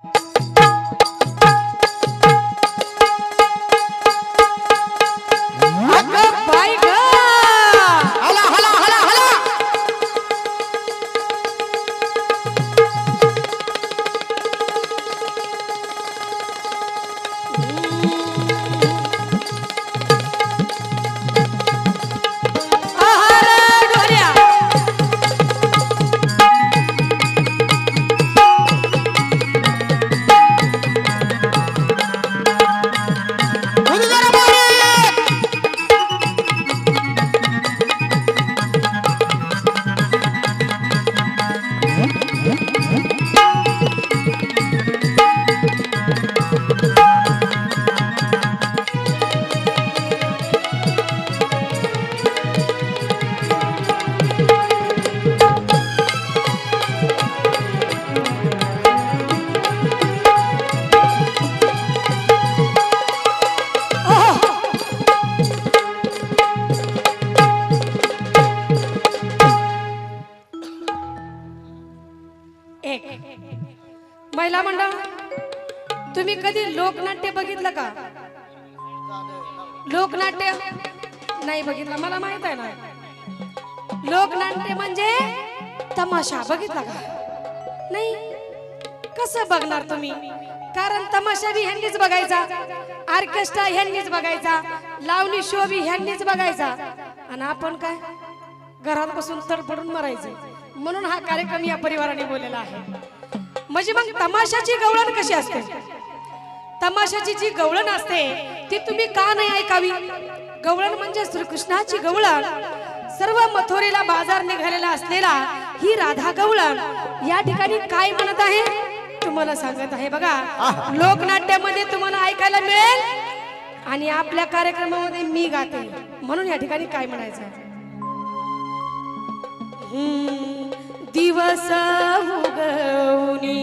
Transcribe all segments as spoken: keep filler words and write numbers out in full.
महिला मंडळ, तुम्ही कधी लोकनाट्य बघितलं का? लोकनाट्य नाही बघितलं, मला माहित आहे ना. लोकनाट्य म्हणजे तमाशा बघितला का? नाही. कसं बघणार तुम्ही? कारण तमाशा बी ह्यांनीच बघायचा, ऑर्केस्ट्रा ह्यांनीच बघायचा, लावणी शो बी ह्यांनीच बघायचा, आणि आपण काय घरात बसून तडफडून मरायचं. म्हणून हा कार्यक्रम या परिवाराने बोललेला आहे. म्हणजे मग तमाशाची गवळण कशी असते? तमाशाची जी गवळण असते ती तुम्ही का नाही ऐकावी? गवळण म्हणजे श्रीकृष्णाची गवळण. सर्व मथुरेला बाजार निघालेला असलेला ही राधा गवळण या ठिकाणी काय म्हणत आहे तुम्हाला सांगत आहे. बघा, लोकनाट्यामध्ये तुम्हाला ऐकायला मिळेल आणि आपल्या कार्यक्रमामध्ये मी गाते. म्हणून या ठिकाणी काय म्हणायचं? दिवस उगवणी.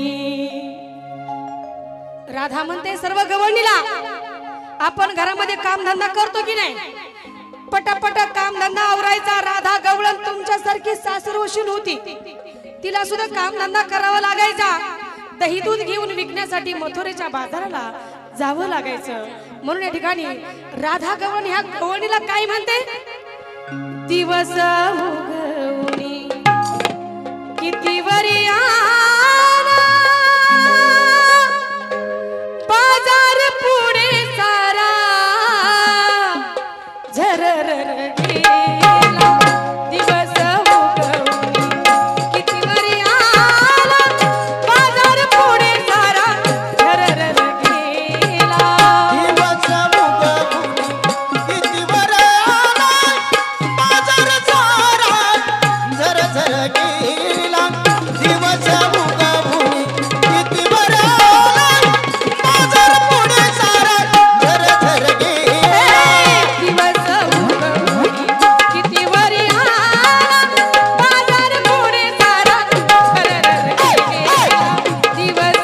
राधा म्हणते सर्व गवळणीला, आपण घरामध्ये कामधंदा करतो की नाही? पटापट कामधंदा आवरायचा. राधा गवळण तुमच्यासारखी सासरवशील होती, तिला सुद्धा कामधंदा करावा लागायचा. दही दूध घेऊन विकण्यासाठी मथुरेच्या बाजाराला जावं लागायचं. म्हणून या ठिकाणी राधा गवळण ह्या गवळणीला काय म्हणते? दिवस उगवणी किती वरी आला, बाजार पुढे सारा झरर गेला. दिवस उगवणी किती वरी आला, बाजार पुढे सारा झरर गेला. दिवस उगवणी किती वरी आला, बाजार सारा झरझर गेला. दिवस उगवणी किती वरी आला, बाजार पुढे सारा झरझर गेला. दिवस उगवणी किती वरी आला, बाजार पुढे सारा झरर गेला. दिवस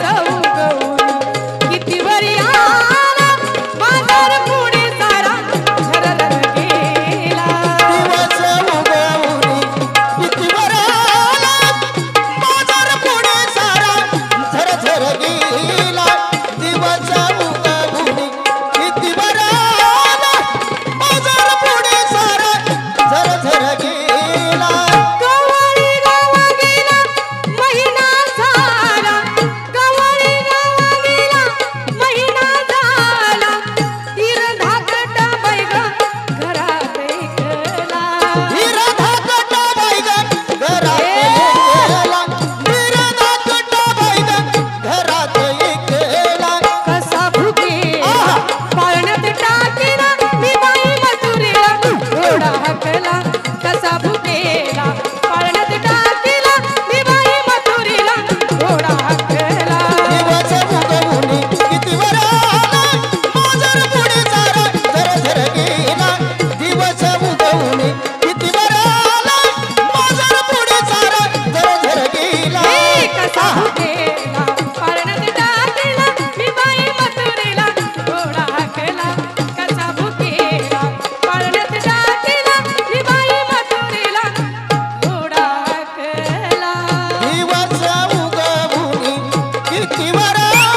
उगवणी किती वरी आला, बाजार पुढे सारा झरर गेला. दिवस उगवणी किती वरी आला, बाजार पुढे सारा झरझर गेला. दिवस उगवणी किती वरी आला, बाजार पुढे सारा झरझर गेला. गवळी गावा गेला महिना झाला, गवळी गावा गेला महिना झाला. तीर धाकटा बैग घरात ऐकला. विरोधा कटा बैगन घरात एकला. विरोधा कटा बैगन घरात एकला. कसा भुकेला पाळण्यात टाकेला, मी बाई मथुरेला घोडा हाकला. कसा भुकेला पाळण्यात टाकेला, मी बाई मथुरेला घोडा हाकला. दिवस उगवणी किती वरी आला, बाजार पुढे सारा झरझर गेला. दिवस उगवणी किती वरी आला, बाजार पुढे सारा झरझर गेला. हे कसा भुकेला पाळण्यात टाकेला, मी बाई मथुरेला घोडा हाकला. कसा भुकेला पाळण्यात टाकेला, मी बाई मथुरेला घोडा हाकला. दिवस उगवणी किती वरी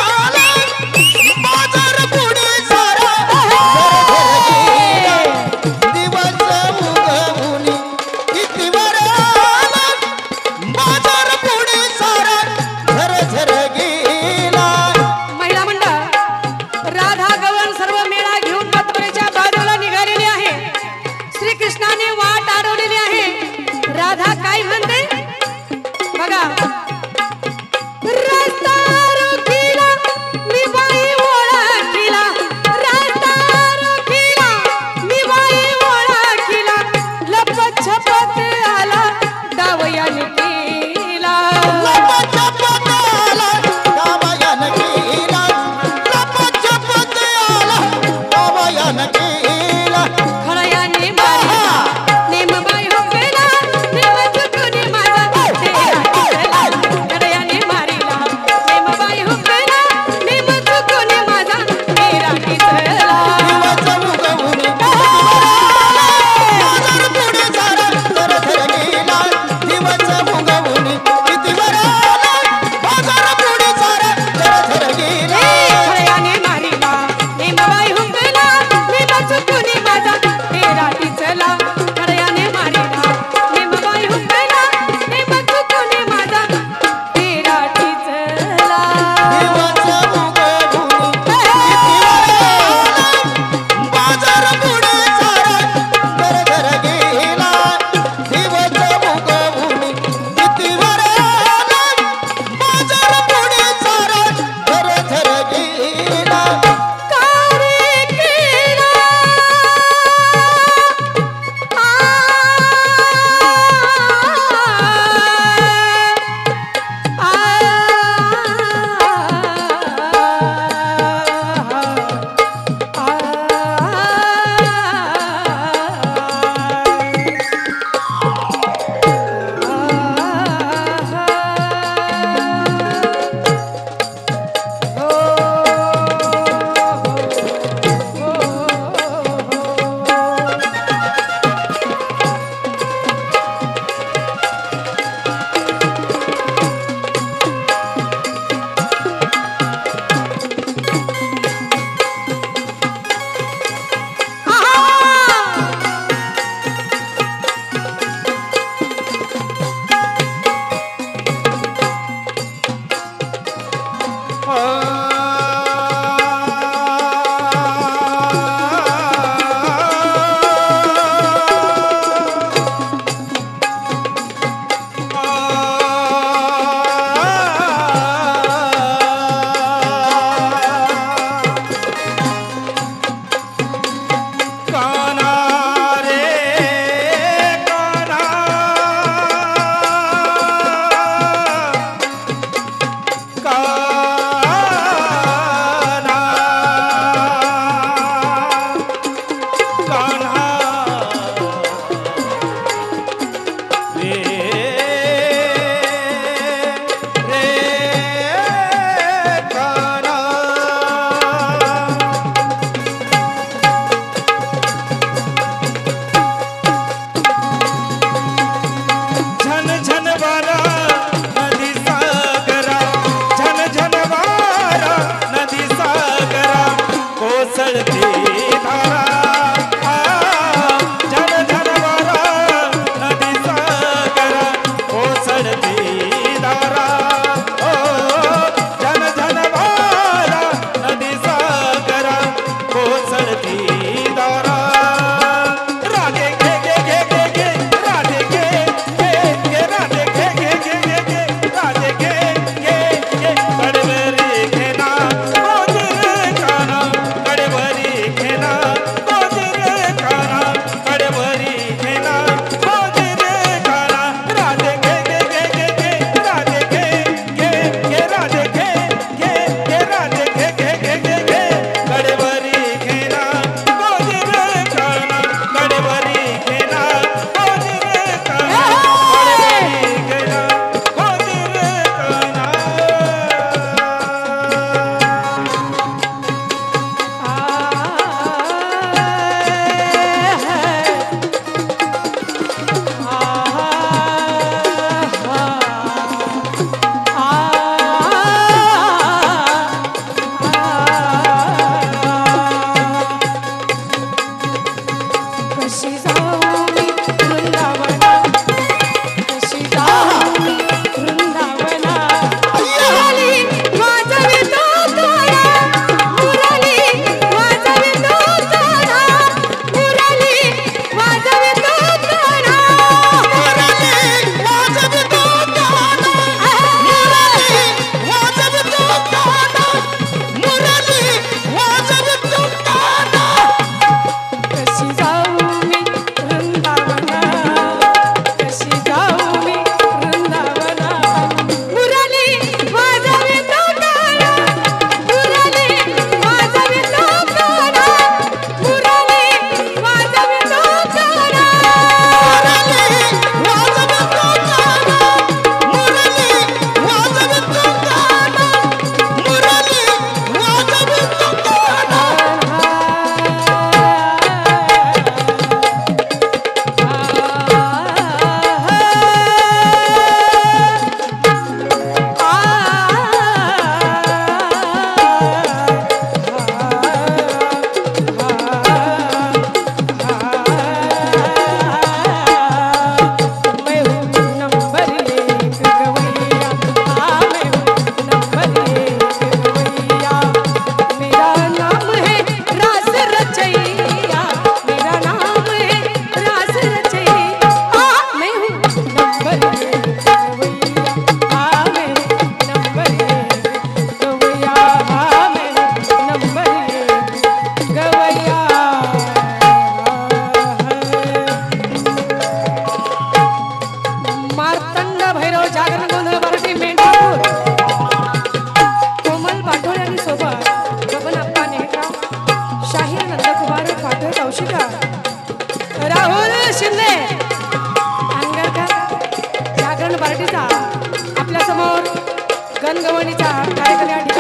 गणगवळणीचा कार्यक्रम या ठिकाणी